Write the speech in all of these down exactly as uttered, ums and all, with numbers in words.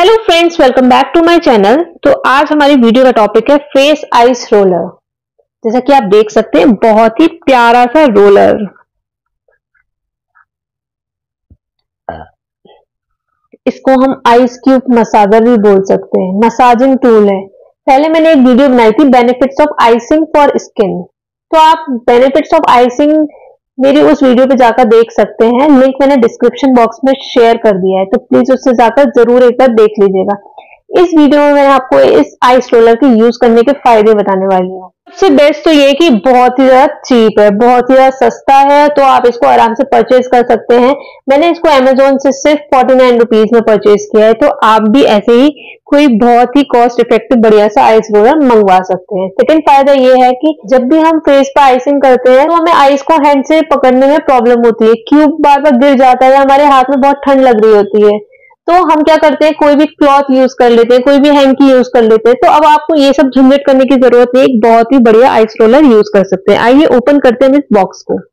Hello friends, welcome back to my channel. तो आज हमारी वीडियो का टॉपिक है फेस आइस रोलर। जैसा कि आप देख सकते हैं, बहुत ही प्यारा सा रोलर। इसको हम आइस क्यूब मसाजर भी बोल सकते हैं, मसाजिंग टूल है। पहले मैंने एक वीडियो बनाई थी benefits of icing for skin, तो आप बेनिफिट्स ऑफ आइसिंग मेरी उस वीडियो पे जाकर देख सकते हैं। लिंक मैंने डिस्क्रिप्शन बॉक्स में शेयर कर दिया है, तो प्लीज उससे जाकर जरूर एक बार देख लीजिएगा। इस वीडियो में मैं आपको इस आइस रोलर के यूज करने के फायदे बताने वाली हूँ। सबसे बेस्ट तो ये कि बहुत ही ज्यादा चीप है, बहुत ही ज्यादा सस्ता है, तो आप इसको आराम से परचेज कर सकते हैं। मैंने इसको अमेजोन से सिर्फ फोर्टी नाइन रुपीज में परचेज किया है, तो आप भी ऐसे ही कोई बहुत ही कॉस्ट इफेक्टिव बढ़िया सा आइस रोलर मंगवा सकते हैं। सेकंड फायदा ये है कि जब भी हम फेस पर आइसिंग करते हैं तो हमें आइस को हैंड से पकड़ने में प्रॉब्लम होती है, क्यूब बार बार गिर जाता है, हमारे हाथ में बहुत ठंड लग रही होती है। तो हम क्या करते हैं, कोई भी क्लॉथ यूज कर लेते हैं, कोई भी हैंकी यूज कर लेते हैं। तो अब आपको ये सब झंझट करने की जरूरत नहीं, एक बहुत ही बढ़िया आइस रोलर यूज कर सकते हैं। आइए ओपन करते हैं इस बॉक्स को।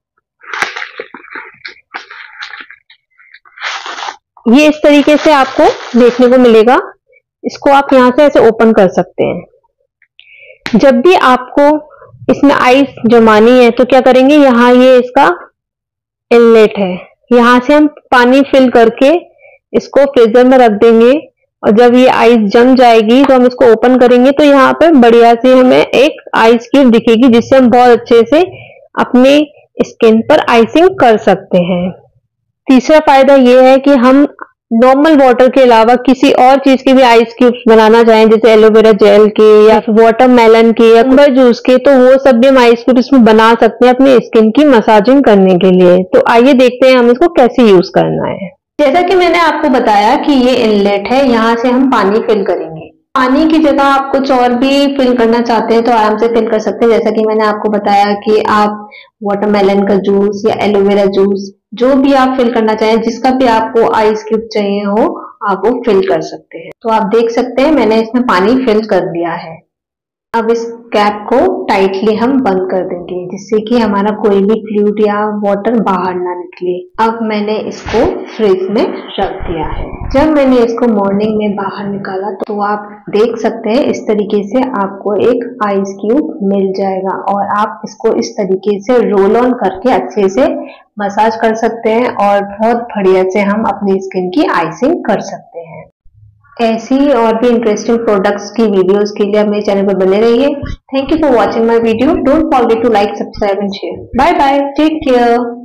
ये इस तरीके से आपको देखने को मिलेगा। इसको आप यहां से ऐसे ओपन कर सकते हैं। जब भी आपको इसमें आइस जमानी है तो क्या करेंगे, यहाँ ये इसका इनलेट है, यहां से हम पानी फिल करके इसको फ्रीजर में रख देंगे। और जब ये आइस जम जाएगी तो हम इसको ओपन करेंगे, तो यहाँ पे बढ़िया से हमें एक आइस क्यूब दिखेगी, जिससे हम बहुत अच्छे से अपने स्किन पर आइसिंग कर सकते हैं। तीसरा फायदा ये है कि हम नॉर्मल वाटर के अलावा किसी और चीज के भी आइस क्यूब्स बनाना चाहें, जैसे एलोवेरा जेल के या वाटरमेलन के या कुंबर जूस के, तो वो सब भी हम आइस क्यूब इसमें बना सकते हैं अपनी स्किन की मसाजिंग करने के लिए। तो आइए देखते हैं हम इसको कैसे यूज करना है। जैसा कि मैंने आपको बताया कि ये इनलेट है, यहाँ से हम पानी फिल करेंगे। पानी की जगह आप कुछ और भी फिल करना चाहते हैं तो आराम से फिल कर सकते हैं। जैसा कि मैंने आपको बताया कि आप वाटरमेलन का जूस या एलोवेरा जूस, जो भी आप फिल करना चाहें, जिसका भी आपको आइस क्यूब चाहिए हो, आप वो फिल कर सकते हैं। तो आप देख सकते हैं मैंने इसमें पानी फिल कर दिया है। अब इस कैप को टाइटली हम बंद कर देंगे, जिससे कि हमारा कोई भी फ्लूइड या वाटर बाहर ना निकले। अब मैंने इसको फ्रिज में रख दिया है। जब मैंने इसको मॉर्निंग में बाहर निकाला तो आप देख सकते हैं इस तरीके से आपको एक आइस क्यूब मिल जाएगा, और आप इसको इस तरीके से रोल ऑन करके अच्छे से मसाज कर सकते हैं, और बहुत बढ़िया से हम अपनी स्किन की आइसिंग कर सकते हैं। ऐसी और भी इंटरेस्टिंग प्रोडक्ट्स की वीडियोस के लिए मेरे चैनल पर बने रहिए। Thank you for watching my video. Don't forget to like, subscribe and share. Bye bye, take care.